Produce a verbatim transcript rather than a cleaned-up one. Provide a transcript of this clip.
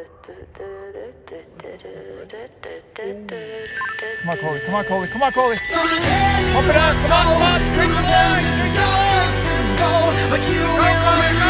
Come on, Coley. Come on, Coley. Come on, Coley. Pump it up. Come on, come on. Sing the song. But you will